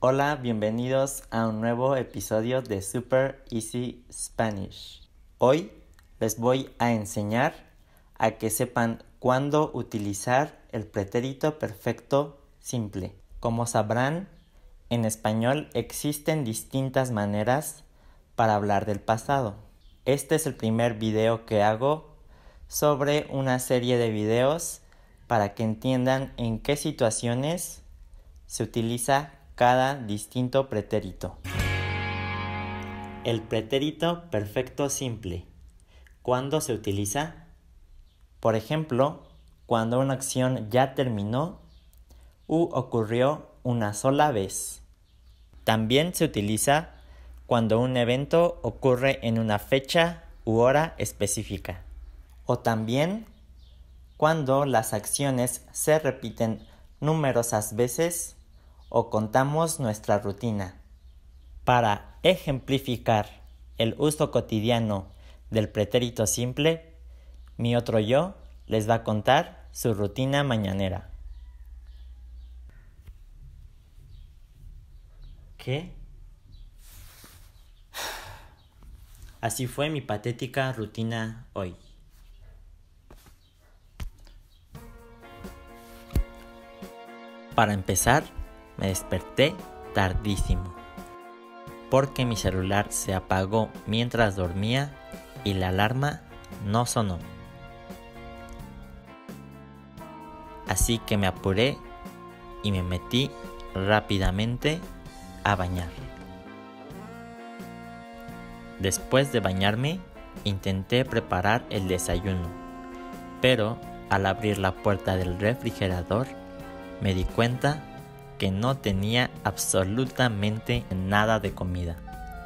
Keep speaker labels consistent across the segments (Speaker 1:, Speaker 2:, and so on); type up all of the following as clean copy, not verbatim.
Speaker 1: Hola, bienvenidos a un nuevo episodio de Super Easy Spanish. Hoy les voy a enseñar a que sepan cuándo utilizar el pretérito perfecto simple. Como sabrán, en español existen distintas maneras para hablar del pasado. Este es el primer video que hago sobre una serie de videos para que entiendan en qué situaciones se utiliza cada distinto pretérito. El pretérito perfecto simple. ¿Cuándo se utiliza? Por ejemplo, cuando una acción ya terminó u ocurrió una sola vez. También se utiliza cuando un evento ocurre en una fecha u hora específica. O también cuando las acciones se repiten numerosas veces o contamos nuestra rutina. Para ejemplificar el uso cotidiano del pretérito simple, mi otro yo les va a contar su rutina mañanera. ¿Qué? Así fue mi patética rutina hoy. Para empezar, me desperté tardísimo, porque mi celular se apagó mientras dormía y la alarma no sonó. Así que me apuré y me metí rápidamente a bañar. Después de bañarme, intenté preparar el desayuno, pero al abrir la puerta del refrigerador, me di cuenta que no tenía absolutamente nada de comida.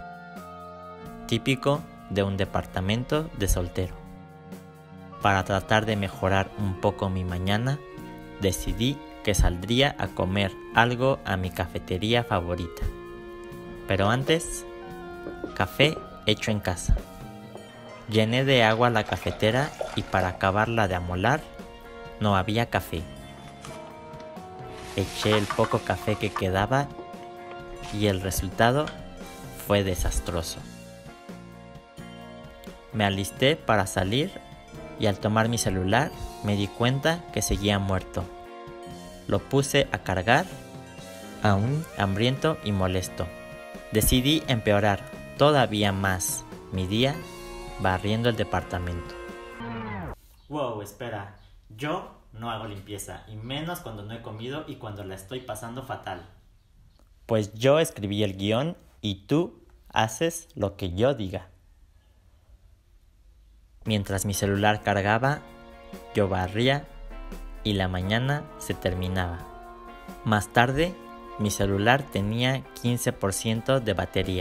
Speaker 1: Típico de un departamento de soltero. Para tratar de mejorar un poco mi mañana, decidí que saldría a comer algo a mi cafetería favorita. Pero antes, café hecho en casa. Llené de agua la cafetera y para acabarla de amolar, no había café. Eché el poco café que quedaba y el resultado fue desastroso. Me alisté para salir y al tomar mi celular me di cuenta que seguía muerto. Lo puse a cargar, aún hambriento y molesto. Decidí empeorar todavía más mi día barriendo el departamento. Wow, espera, yo no hago limpieza, y menos cuando no he comido y cuando la estoy pasando fatal. Pues yo escribí el guión y tú haces lo que yo diga. Mientras mi celular cargaba, yo barría y la mañana se terminaba. Más tarde, mi celular tenía 15% de batería.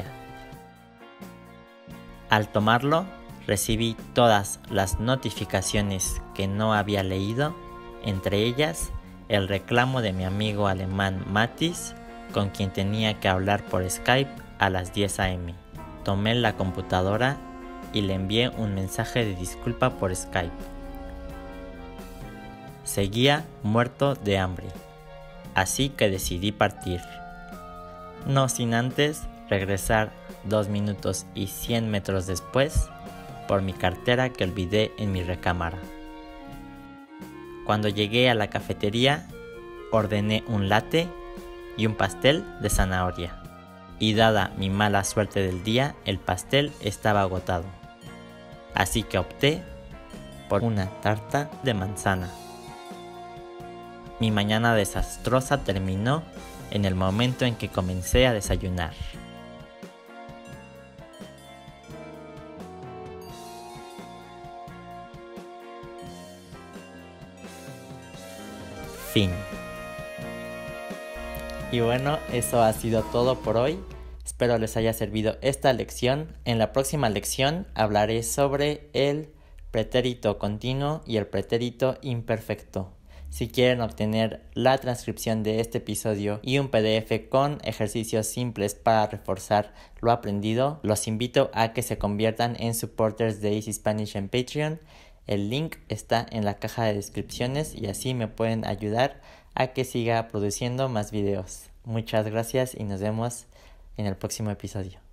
Speaker 1: Al tomarlo, recibí todas las notificaciones que no había leído, entre ellas el reclamo de mi amigo alemán Matis, con quien tenía que hablar por Skype a las 10 a.m. Tomé la computadora y le envié un mensaje de disculpa por Skype. Seguía muerto de hambre, así que decidí partir. No sin antes regresar 2 minutos y 100 metros después por mi cartera que olvidé en mi recámara. Cuando llegué a la cafetería, ordené un latte y un pastel de zanahoria. Y dada mi mala suerte del día, el pastel estaba agotado. Así que opté por una tarta de manzana. Mi mañana desastrosa terminó en el momento en que comencé a desayunar. Fin. Y bueno, eso ha sido todo por hoy. Espero les haya servido esta lección. En la próxima lección hablaré sobre el pretérito continuo y el pretérito imperfecto. Si quieren obtener la transcripción de este episodio y un PDF con ejercicios simples para reforzar lo aprendido, los invito a que se conviertan en supporters de Easy Spanish en Patreon. El link está en la caja de descripciones y así me pueden ayudar a que siga produciendo más videos. Muchas gracias y nos vemos en el próximo episodio.